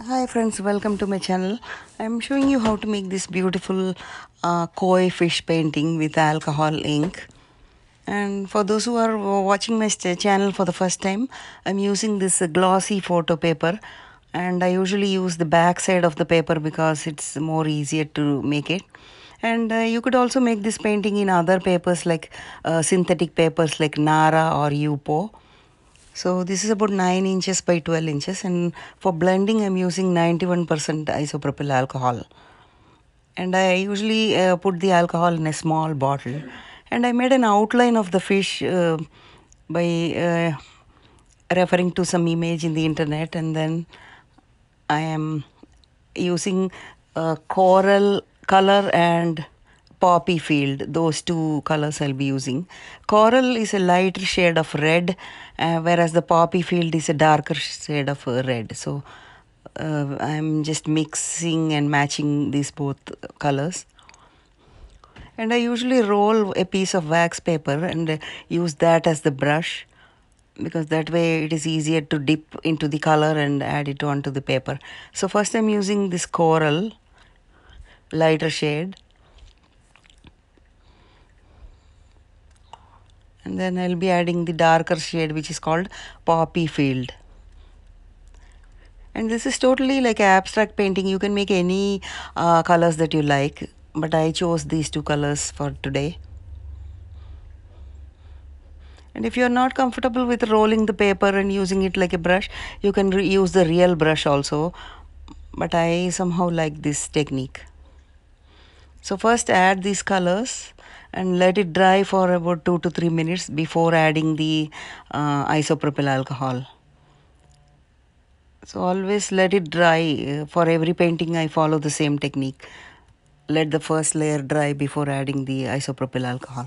Hi friends, welcome to my channel. I'm showing you how to make this beautiful koi fish painting with alcohol ink. And for those who are watching my channel for the first time, I'm using this glossy photo paper, and I usually use the back side of the paper because it's more easier to make it. And you could also make this painting in other papers like synthetic papers like Nara or Yupo. So this is about 9 inches by 12 inches, and for blending I'm using 91% isopropyl alcohol. And I usually put the alcohol in a small bottle. And I made an outline of the fish by referring to some image in the internet, and then I am using coral color and poppy field. Those two colors I'll be using. Coral is a lighter shade of red, whereas the poppy field is a darker shade of red. So I'm just mixing and matching these both colors. And I usually roll a piece of wax paper and use that as the brush, because that way it is easier to dip into the color and add it onto the paper. So first I'm using this coral lighter shade, and then I'll be adding the darker shade which is called poppy field. And this is totally like an abstract painting. You can make any colors that you like, but I chose these two colors for today. And if you're not comfortable with rolling the paper and using it like a brush, you can use the real brush also, but I somehow like this technique. So first add these colors and let it dry for about 2 to 3 minutes before adding the isopropyl alcohol. So always let it dry. For every painting I follow the same technique. Let the first layer dry before adding the isopropyl alcohol.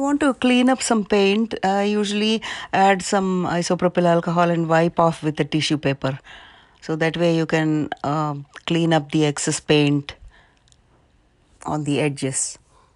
want to clean up some paint, I usually add some isopropyl alcohol and wipe off with a tissue paper. So that way you can clean up the excess paint on the edges.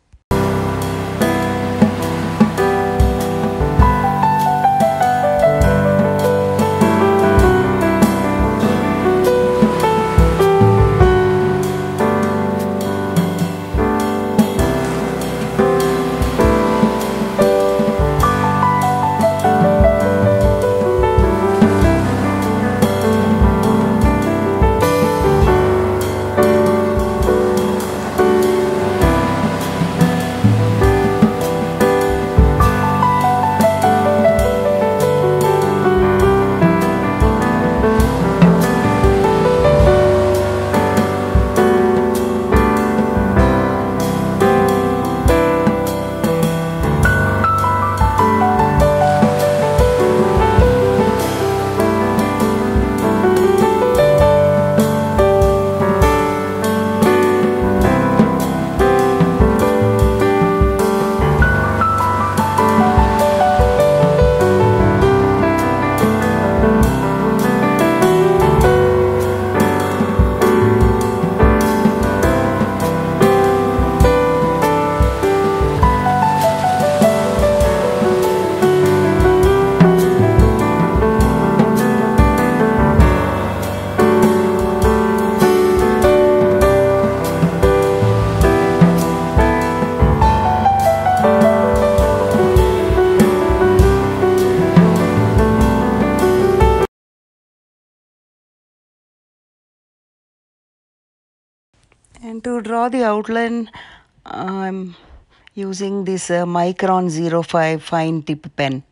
And to draw the outline, I'm using this Micron 05 fine tip pen.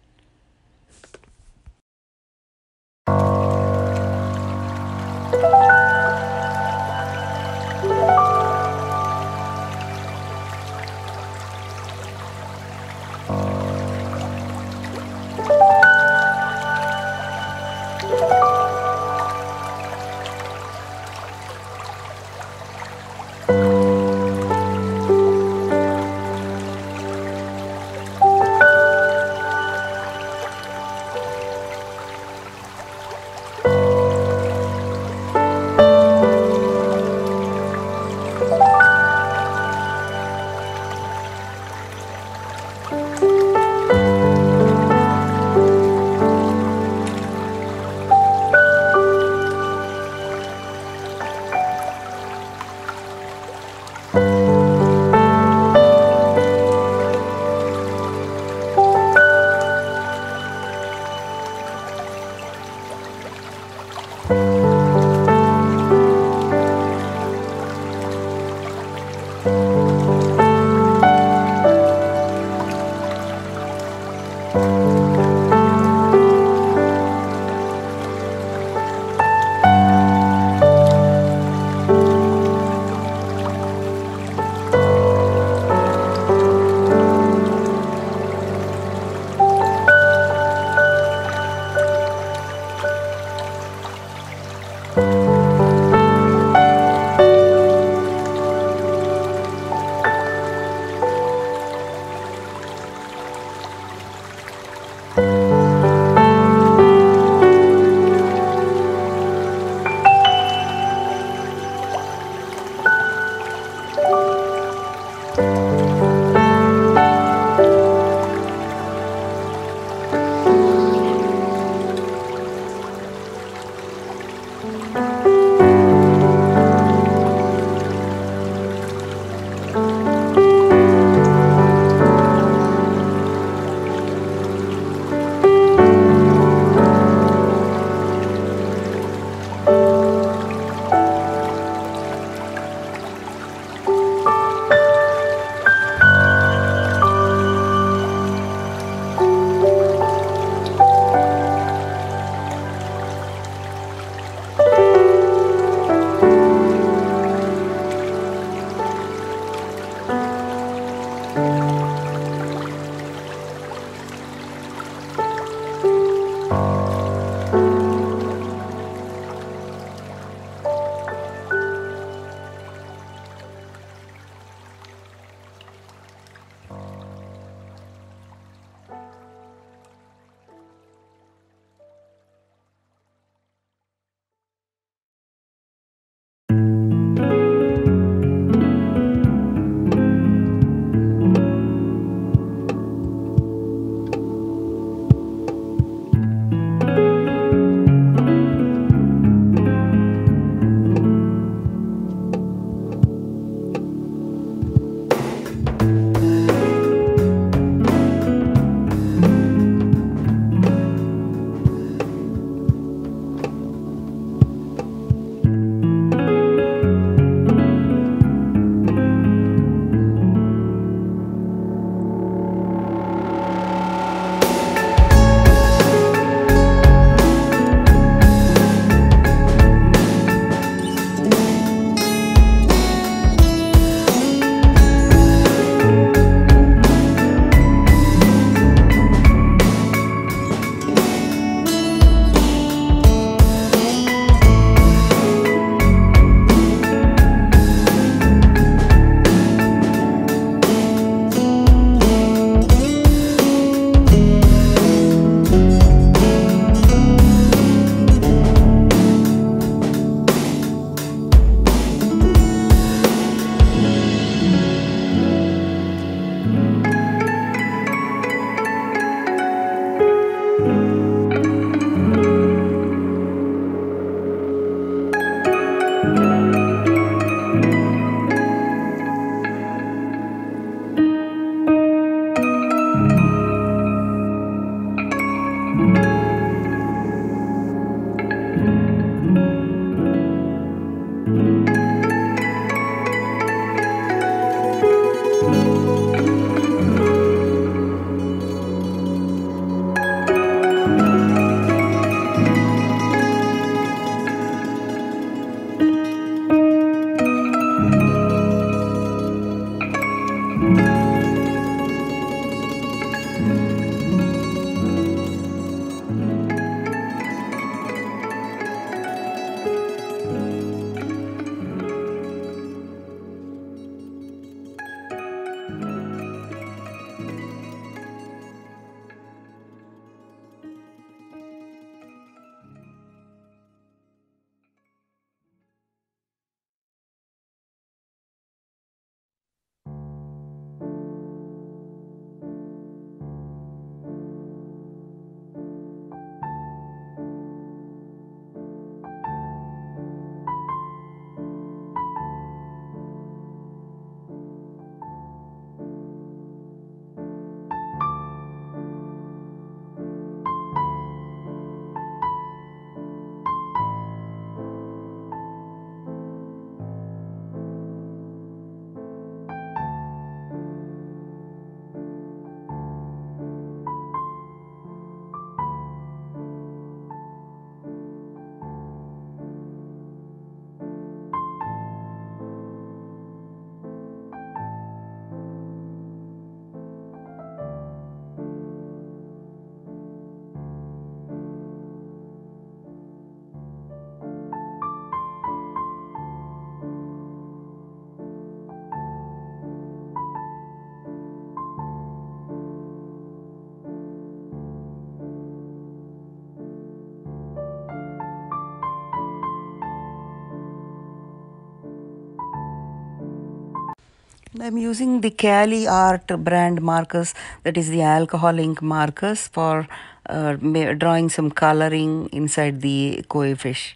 I'm using the Cali Art brand markers, that is the alcohol ink markers, for drawing some coloring inside the koi fish.